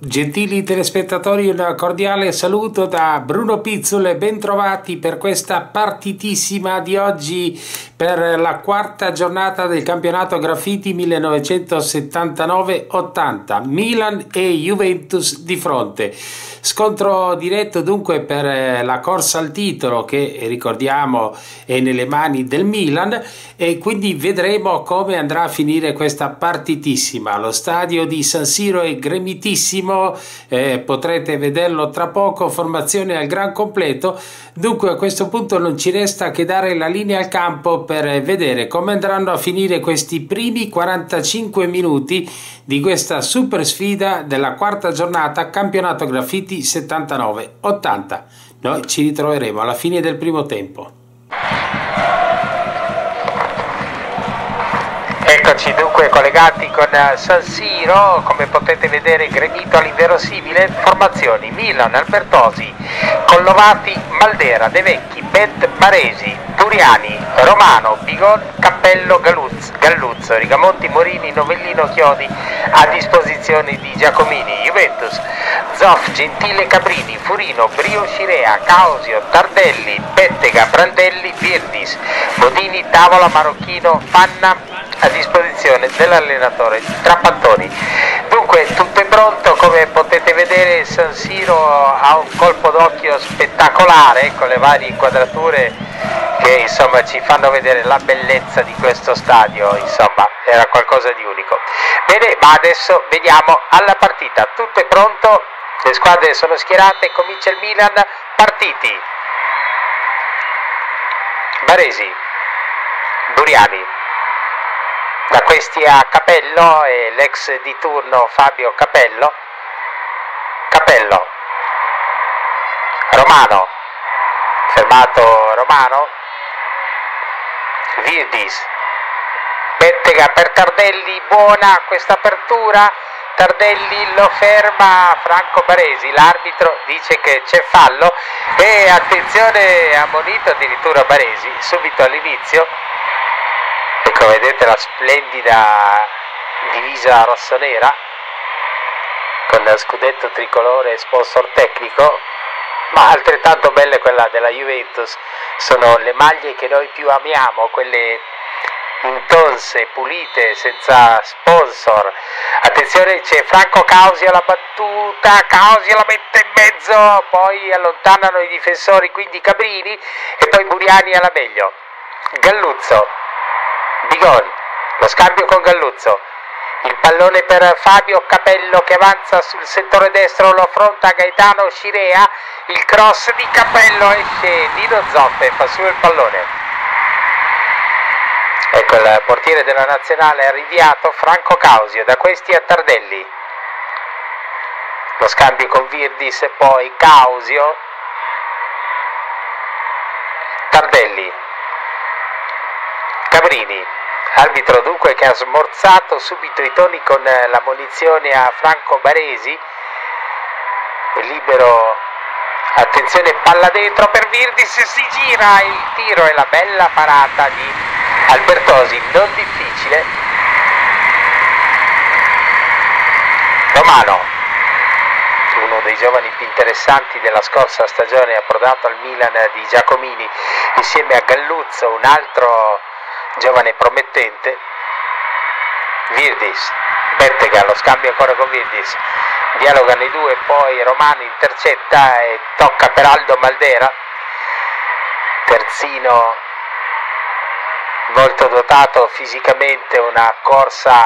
Gentili telespettatori, un cordiale saluto da Bruno Pizzul, ben trovati per questa partitissima di oggi per la quarta giornata del campionato Graffiti 1979-80, Milan e Juventus di fronte. Scontro diretto dunque per la corsa al titolo che ricordiamo è nelle mani del Milan e quindi vedremo come andrà a finire questa partitissima. Lo stadio di San Siro è gremitissimo, potrete vederlo tra poco, formazione al gran completo. Dunque a questo punto non ci resta che dare la linea al campo per vedere come andranno a finire questi primi 45 minuti di questa super sfida della quarta giornata campionato Graffiti 79-80. Noi ci ritroveremo alla fine del primo tempo. Eccoci dunque collegati con San Siro, come potete vedere gremito all'inverosimile, formazioni Milan, Albertosi, Collovati, Maldera, De Vecchi, Bet, Baresi, Turiani, Romano, Bigon, Cappello, Galluzzo, Rigamonti, Morini, Novellino, Chiodi a disposizione di Giacomini, Juventus, Zoff, Gentile, Cabrini, Furino, Brio, Scirea, Causio, Tardelli, Bettega, Brandelli, Virdis, Bodini, Tavola, Marocchino, Panna a disposizione dell'allenatore Trapattoni. Dunque tutto è pronto, come potete vedere San Siro ha un colpo d'occhio spettacolare con le varie inquadrature che insomma ci fanno vedere la bellezza di questo stadio, insomma era qualcosa di unico. Bene, ma adesso vediamo alla partita, tutto è pronto, le squadre sono schierate, comincia il Milan, partiti. Baresi, Buriani, da questi a Capello e l'ex di turno Fabio Capello, Romano, fermato Romano, Virdis, Bettega per Tardelli, buona questa apertura, Tardelli lo ferma Franco Baresi, l'arbitro dice che c'è fallo e attenzione, ammonito addirittura Baresi subito all'inizio. Ecco, vedete la splendida divisa rossonera con scudetto tricolore e sponsor tecnico, ma altrettanto bella è quella della Juventus, sono le maglie che noi più amiamo, quelle intonse, pulite, senza sponsor. Attenzione, c'è Franco Causio alla battuta, Causio la mette in mezzo, poi allontanano i difensori, quindi Cabrini e poi Buriani alla meglio. Galluzzo, Bigon, lo scambio con Galluzzo, il pallone per Fabio Capello che avanza sul settore destro, lo affronta Gaetano Scirea, il cross di Capello, esce Nino Zoppe, fa su il pallone. Ecco il portiere della nazionale arriviato, Franco Causio, da questi a Tardelli, lo scambio con Virdis e poi Causio, Tardelli, Cabrini, arbitro dunque che ha smorzato subito i toni con la munizione a Franco Baresi, libero, attenzione palla dentro per Virdis, si gira il tiro e la bella parata di Albertosi, non difficile. Romano, uno dei giovani più interessanti della scorsa stagione, approdato al Milan di Giacomini insieme a Galluzzo, un altro giovane promettente. Virdis, Bettega, lo scambio ancora con Virdis, dialogano i due, poi Romano intercetta e tocca per Aldo Maldera, terzino molto dotato fisicamente, una corsa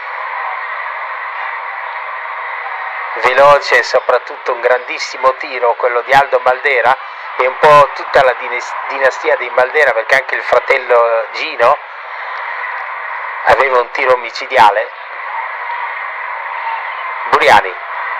veloce e soprattutto un grandissimo tiro quello di Aldo Maldera, e un po' tutta la dinastia di Maldera, perché anche il fratello Gino aveva un tiro micidiale. Buriani,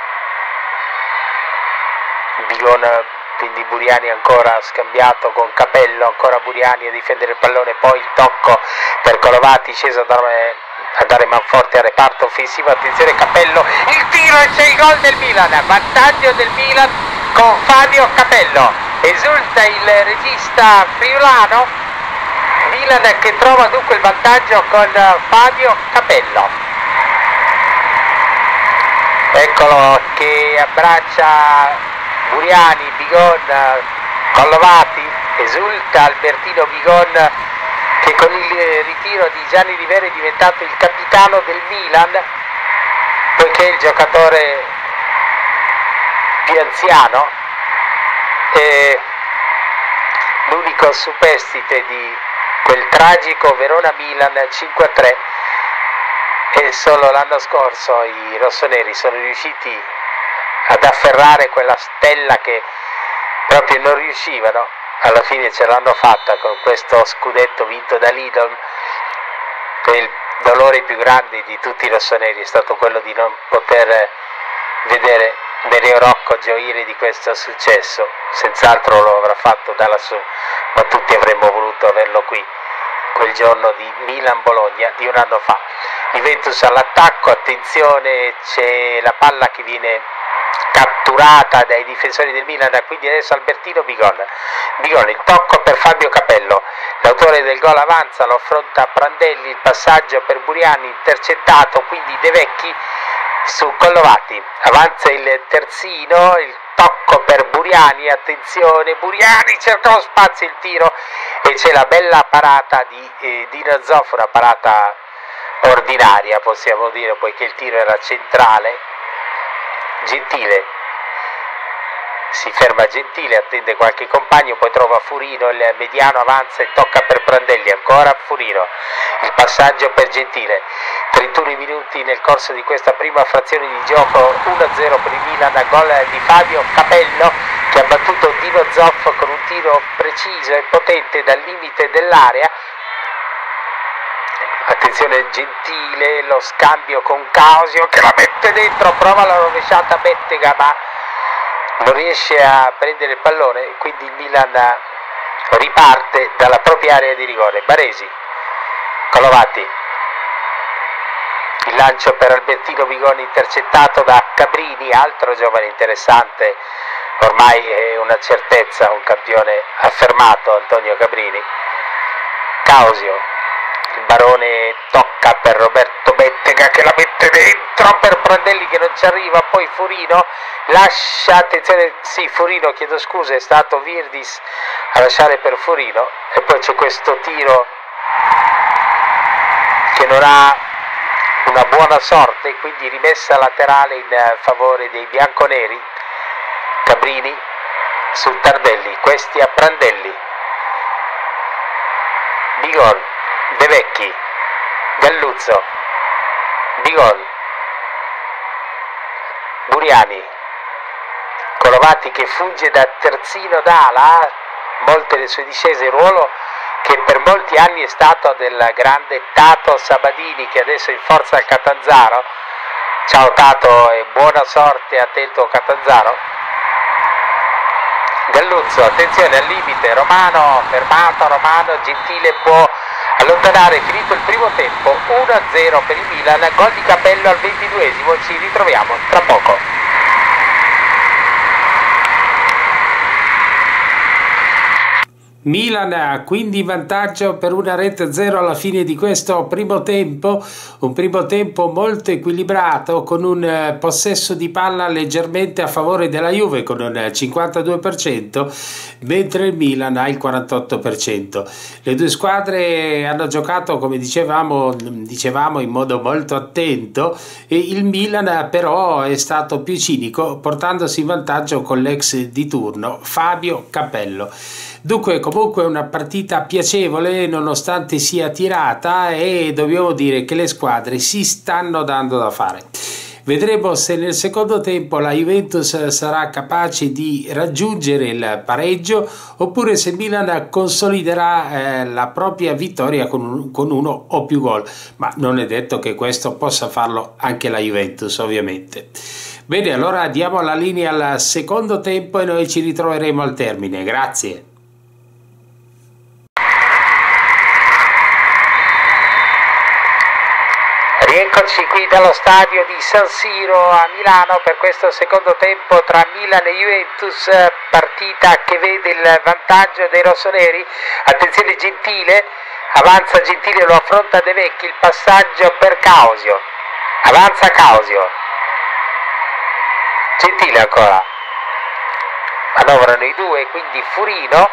Bigon, quindi Buriani ancora scambiato con Capello, ancora Buriani a difendere il pallone, poi il tocco per Collovati, sceso a dare manforte al reparto offensivo. Attenzione Capello, il tiro e c'è il gol del Milan, vantaggio del Milan con Fabio Capello. Esulta il regista friulano, Milan che trova dunque il vantaggio con Fabio Capello. eccolo che abbraccia Buriani, Bigon, Collovati, esulta Albertino Bigon che con il ritiro di Gianni Rivera è diventato il capitano del Milan, poiché il giocatore più anziano è l'unico superstite di quel tragico Verona-Milan 5-3, e solo l'anno scorso i rossoneri sono riusciti ad afferrare quella stella che proprio non riuscivano. Alla fine ce l'hanno fatta con questo scudetto vinto da Lidl, e il dolore più grande di tutti i rossoneri è stato quello di non poter vedere Nereo Rocco gioire di questo successo. Senz'altro lo avrà fatto da lassù, ma tutti avremmo voluto averlo qui quel giorno di Milan-Bologna di un anno fa. Juventus all'attacco, attenzione, c'è la palla che viene catturata dai difensori del Milan, quindi adesso Albertino Bigon, il tocco per Fabio Capello, l'autore del gol avanza, lo affronta Prandelli, il passaggio per Buriani intercettato, quindi De Vecchi su Collovati, avanza il terzino, il tocco per Buriani, attenzione, Buriani cerca lo spazio, il tiro, e c'è la bella parata di Dino Zoff, una parata ordinaria possiamo dire, poiché il tiro era centrale. Gentile, si ferma Gentile, attende qualche compagno, poi trova Furino, il mediano avanza e tocca per Prandelli, ancora Furino, il passaggio per Gentile. 31 minuti nel corso di questa prima frazione di gioco, 1-0 per il Milan, gol di Fabio Capello che ha battuto Dino Zoff con un tiro preciso e potente dal limite dell'area. Attenzione Gentile, lo scambio con Causio che la mette dentro, prova la rovesciata Bettega ma non riesce a prendere il pallone, quindi il Milan riparte dalla propria area di rigore. Baresi, Collovati, il lancio per Albertino Bigoni intercettato da Cabrini, altro giovane interessante, ormai è una certezza, un campione affermato Antonio Cabrini. Causio, il Barone tocca per Roberto Bettega che la mette dentro per Prandelli che non ci arriva, poi Furino lascia, attenzione, sì Furino, chiedo scusa, è stato Virdis a lasciare per Furino, e poi c'è questo tiro che non ha una buona sorte, quindi rimessa laterale in favore dei bianconeri. Cabrini su Tardelli, questi a Prandelli, Bigon, De Vecchi, Galluzzo, Bigon, Buriani, Collovati che funge da terzino d'ala, molte le sue discese, ruolo che per molti anni è stato del grande Tato Sabadini che adesso è in forza al Catanzaro. Ciao Tato e buona sorte a te il tuo Catanzaro. Galluzzo, attenzione al limite, Romano, fermato Romano, Gentile può allontanare, finito il primo tempo, 1-0 per il Milan, gol di Capello al 22esimo, ci ritroviamo tra poco. Milan quindi in vantaggio per 1-0 alla fine di questo primo tempo, un primo tempo molto equilibrato con un possesso di palla leggermente a favore della Juve con un 52%, mentre il Milan ha il 48%. Le due squadre hanno giocato, come dicevamo in modo molto attento, e il Milan però è stato più cinico portandosi in vantaggio con l'ex di turno Fabio Capello. Dunque comunque una partita piacevole nonostante sia tirata, e dobbiamo dire che le squadre si stanno dando da fare. Vedremo se nel secondo tempo la Juventus sarà capace di raggiungere il pareggio oppure se Milan consoliderà la propria vittoria con uno o più gol, ma non è detto che questo possa farlo anche la Juventus ovviamente. Bene, allora diamo la linea al secondo tempo e noi ci ritroveremo al termine. Grazie. Rieccoci qui dallo stadio di San Siro a Milano per questo secondo tempo tra Milan e Juventus, partita che vede il vantaggio dei rossoneri. Attenzione Gentile, avanza Gentile, lo affronta De Vecchi, il passaggio per Causio, avanza Causio, Gentile ancora, manovrano i due, quindi Furino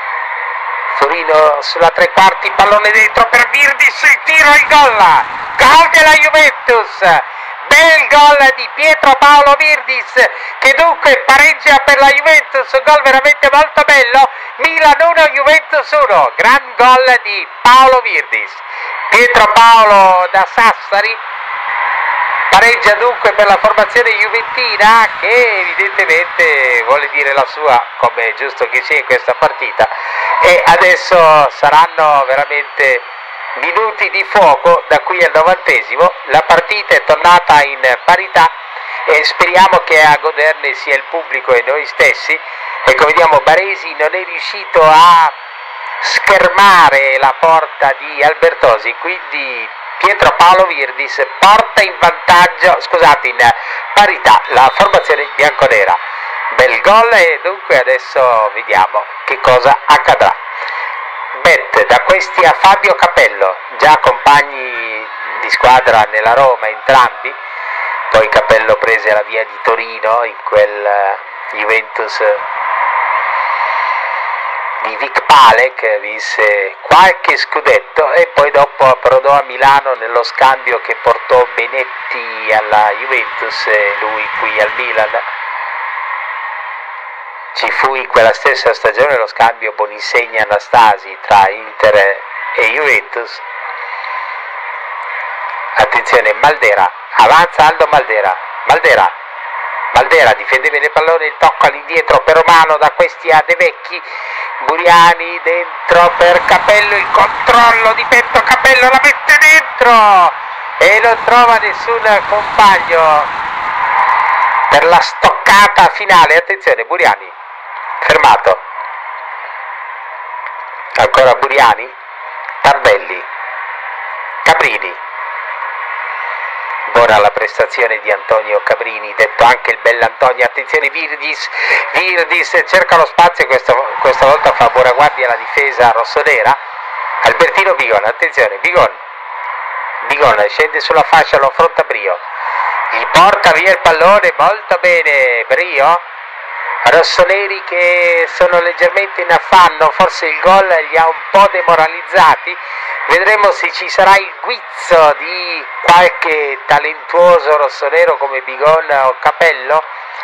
sulla tre quarti, pallone dentro per Virdis, il tiro, il gol della Juventus, bel gol di Pietro Paolo Virdis che dunque pareggia per la Juventus, un gol veramente molto bello. Milan 1, Juventus 1, gran gol di Paolo Virdis. Pietro Paolo da Sassari pareggia dunque per la formazione juventina, che evidentemente vuole dire la sua, come è giusto che sia in questa partita, e adesso saranno veramente minuti di fuoco da qui al 90°. La partita è tornata in parità e speriamo che a goderne sia il pubblico e noi stessi. Ecco, vediamo, Baresi non è riuscito a schermare la porta di Albertosi, quindi Pietro Paolo Virdis porta in vantaggio, scusate, in parità la formazione bianconera. Bel gol, e dunque adesso vediamo che cosa accadrà. Bet da questi a Fabio Capello, già compagni di squadra nella Roma entrambi, poi Capello prese la via di Torino in quel Juventus di Vic Palek, vinse qualche scudetto e poi dopo approdò a Milano nello scambio che portò Benetti alla Juventus e lui qui al Milan. Ci fu in quella stessa stagione lo scambio Boninsegni-Anastasi tra Inter e Juventus. Attenzione, Maldera, avanza Aldo Maldera difende bene il pallone, il tocco all'indietro per Romano, da questi a De Vecchi, Buriani dentro per Capello, il controllo di petto, Capello la mette dentro e non trova nessun compagno per la stoccata finale. Attenzione, Buriani fermato, ancora Buriani, Tardelli, Cabrini. Buona la prestazione di Antonio Cabrini, detto anche il bell'Antonio. Attenzione, Virdis cerca lo spazio, questa volta fa buona guardia alla difesa rossonera. Albertino Bigon, attenzione, Bigon scende sulla fascia, lo affronta Brio, gli porta via il pallone, molto bene Brio. Rossoneri che sono leggermente in affanno, forse il gol li ha un po' demoralizzati. Vedremo se ci sarà il guizzo di qualche talentuoso rossonero come Bigon o Capello,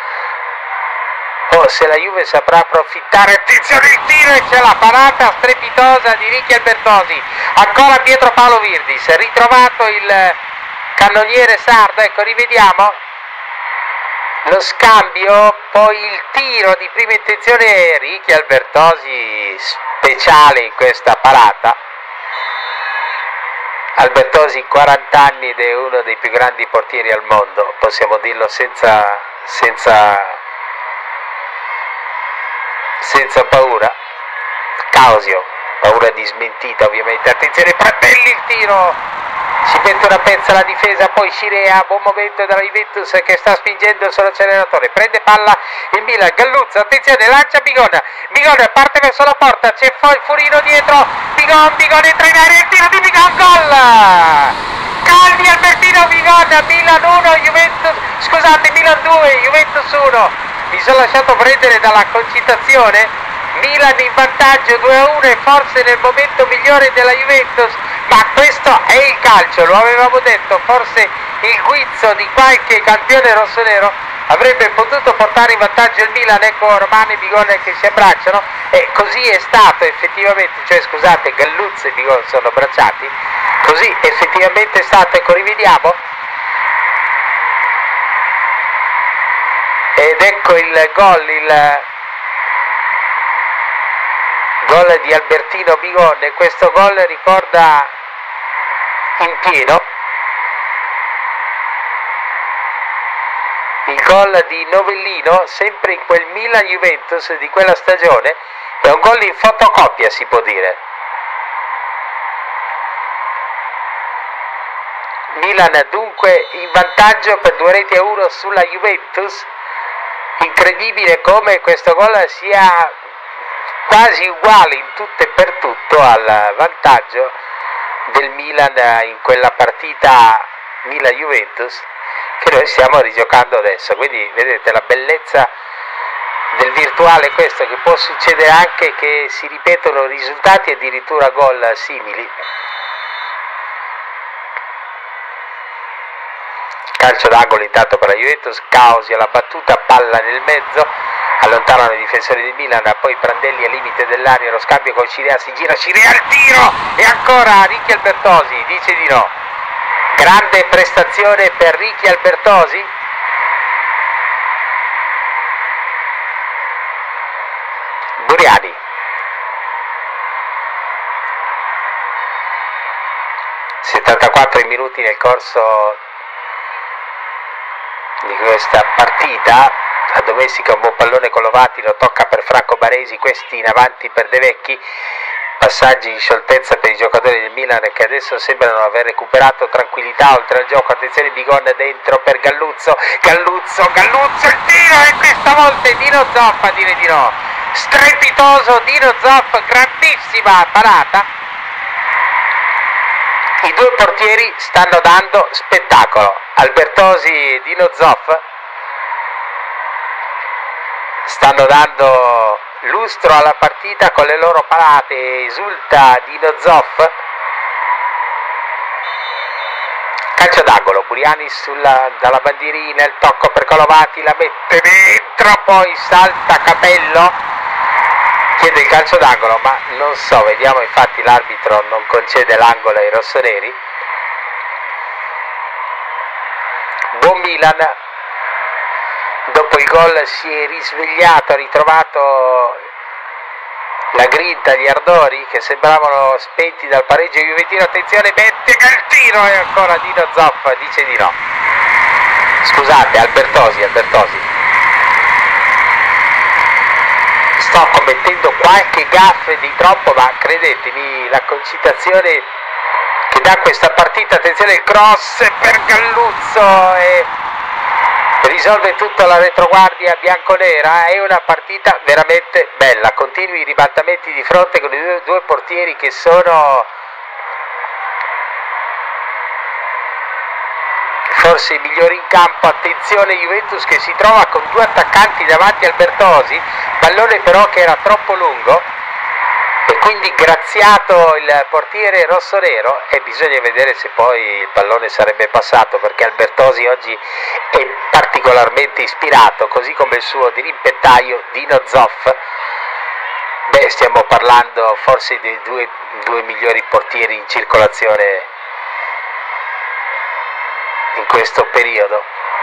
o se la Juve saprà approfittare. Attenzione, il tiro, e c'è la parata strepitosa di Ricky Albertosi. Ancora Pietro Paolo Virdis, ritrovato il cannoniere sardo. Ecco, rivediamo lo scambio, poi il tiro di prima intenzione, Ricky Albertosi speciale in questa parata. Albertosi 40 anni ed è uno dei più grandi portieri al mondo, possiamo dirlo senza paura. Causio, paura di smentita ovviamente. Attenzione, Prandelli, il tiro, si mette una pezza la difesa, poi Scirea, buon momento dalla Juventus che sta spingendo sull'acceleratore, prende palla il Milan, Galluzzo, attenzione, lancia Bigon parte verso la porta, c'è Furino dietro, Bigon entra in area, il tiro di Bigon, gol di Albertino Bigon, Milan 2, Juventus 1, mi sono lasciato prendere dalla concitazione. Milan in vantaggio 2-1 e forse nel momento migliore della Juventus, ma questo è il calcio, lo avevamo detto, forse il guizzo di qualche campione rossonero avrebbe potuto portare in vantaggio il Milan. Ecco Romano e Bigon che si abbracciano, e così è stato effettivamente, cioè scusate, Galluzzo e Bigon sono abbracciati, così effettivamente è stato. Ecco, rivediamo, ed ecco il gol di Albertino Bigon, e questo gol ricorda in pieno il gol di Novellino, sempre in quel Milan Juventus di quella stagione. È un gol in fotocopia, si può dire. Milan dunque in vantaggio per 2-1 sulla Juventus. Incredibile come questo gol sia quasi uguale in tutto e per tutto al vantaggio del Milan in quella partita Milan-Juventus, che noi stiamo rigiocando adesso, quindi vedete la bellezza del virtuale, questo, che può succedere anche che si ripetono risultati e addirittura gol simili. Calcio d'angolo intanto per la Juventus, Causi alla battuta, palla nel mezzo, allontanano i difensori del Milan, poi Prandelli al limite dell'area, lo scambio con Cirea, si gira, Cirea al tiro e ancora Ricky Albertosi dice di no. Grande prestazione per Ricky Albertosi. Buriani, ...74 minuti nel corso di questa partita. A Domestica un buon pallone con Lovati, lo tocca per Franco Baresi, questi in avanti per De Vecchi, passaggi in scioltezza per i giocatori del Milan che adesso sembrano aver recuperato tranquillità oltre al gioco. Attenzione, Bigon dentro per Galluzzo, il tiro, e questa volta è Dino Zoff a dire di no. Strepitoso Dino Zoff, grandissima parata. I due portieri stanno dando spettacolo, Albertosi e Dino Zoff stanno dando lustro alla partita con le loro parate. Esulta Dino Zoff. Calcio d'angolo, Buriani dalla bandierina, il tocco per Colovati, la mette dentro, poi salta Capello, chiede il calcio d'angolo, ma non so, vediamo, infatti l'arbitro non concede l'angolo ai rossoneri. Buon Milan, dopo il gol si è risvegliato, ha ritrovato la grinta, gli ardori che sembravano spenti dal pareggio juventino. Attenzione, mette il tiro e ancora Dino Zoff dice di no. Scusate, Albertosi. Sto commettendo qualche gaffe di troppo, ma credetemi, la concitazione che dà questa partita. Attenzione, il cross per Galluzzo e risolve tutta la retroguardia bianconera. È una partita veramente bella, continui i ribaltamenti di fronte con i due portieri che sono forse i migliori in campo. Attenzione, Juventus che si trova con due attaccanti davanti a Albertosi, pallone però che era troppo lungo e quindi graziato il portiere rossonero, e bisogna vedere se poi il pallone sarebbe passato, perché Albertosi oggi è particolarmente ispirato, così come il suo dirimpettaio Dino Zoff. Beh, stiamo parlando forse dei due migliori portieri in circolazione in questo periodo.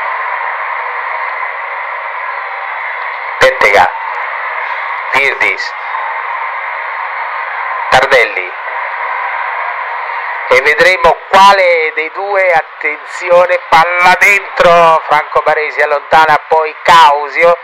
Pettega, Virdis, Tardelli, e vedremo quale dei due. Attenzione, palla dentro, Franco Baresi allontana poi Causio,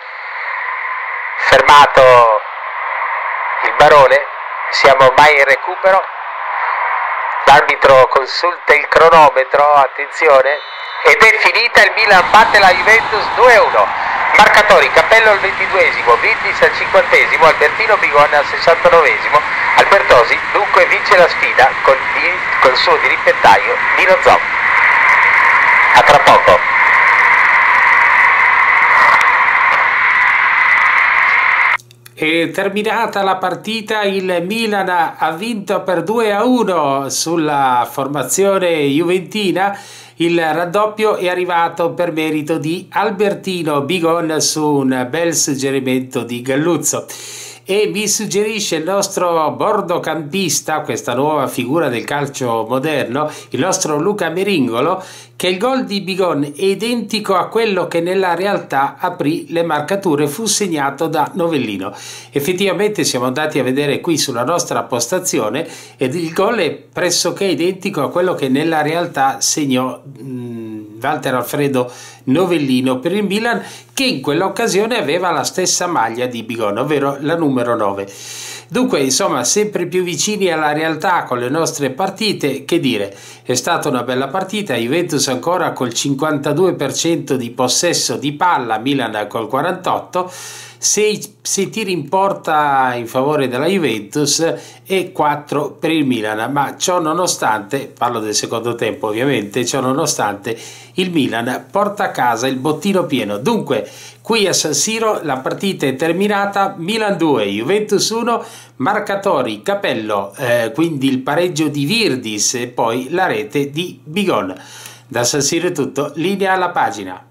fermato il Barone, siamo ormai in recupero, l'arbitro consulta il cronometro, attenzione, ed è finita, il Milan batte la Juventus 2-1. Marcatori: Capello al 22esimo, Virdis al 50esimo, Albertino Bigon al 69esimo. Albertosi dunque vince la sfida con il suo dirimpettaio Dino Zoff. A tra poco. È terminata la partita, il Milan ha vinto per 2-1 sulla formazione juventina. Il raddoppio è arrivato per merito di Albertino Bigon su un bel suggerimento di Galluzzo. E mi suggerisce il nostro bordocampista, questa nuova figura del calcio moderno, il nostro Luca Meringolo, che il gol di Bigon è identico a quello che nella realtà aprì le marcature, fu segnato da Novellino. Effettivamente siamo andati a vedere qui sulla nostra postazione ed il gol è pressoché identico a quello che nella realtà segnò Walter Alfredo Novellino per il Milan, che in quell'occasione aveva la stessa maglia di Bigon, ovvero la numero 9. Dunque, insomma, sempre più vicini alla realtà con le nostre partite. Che dire, è stata una bella partita, Juventus ancora col 52% di possesso di palla, Milan col 48%. 6 tiri in porta in favore della Juventus e 4 per il Milan, ma ciò nonostante, parlo del secondo tempo ovviamente, ciò nonostante il Milan porta a casa il bottino pieno. Dunque qui a San Siro la partita è terminata, Milan 2, Juventus 1, marcatori Capello, quindi il pareggio di Virdis e poi la rete di Bigon. Da San Siro è tutto, linea alla pagina.